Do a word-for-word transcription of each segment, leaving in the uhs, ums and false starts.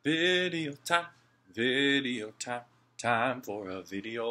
Video time, video time, time for a video.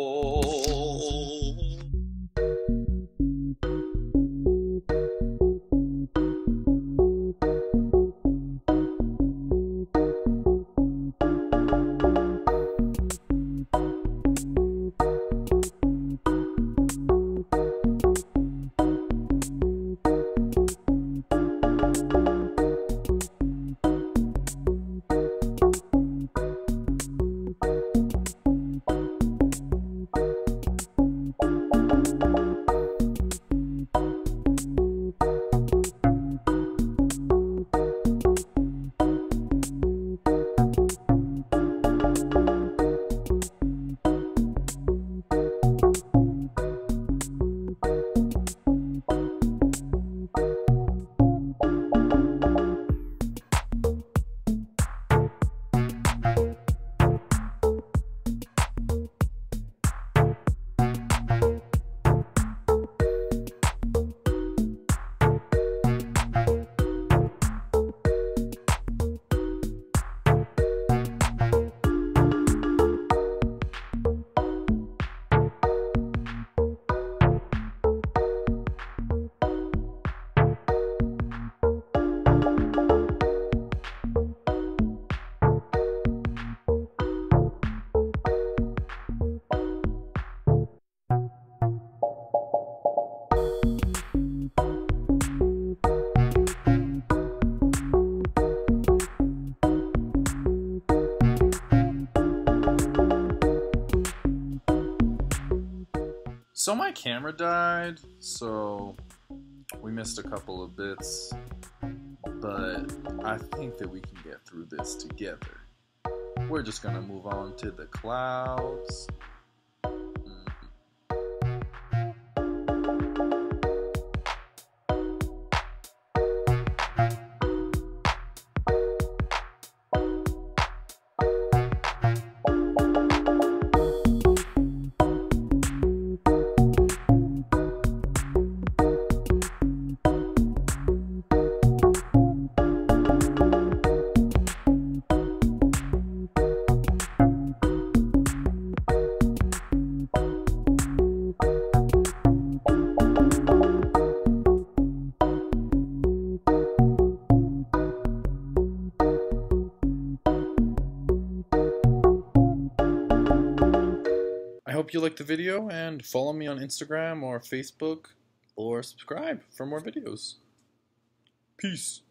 So my camera died, so we missed a couple of bits, but I think that we can get through this together. We're just gonna move on to the clouds. I hope you liked the video, and follow me on Instagram or Facebook, or subscribe for more videos. Peace.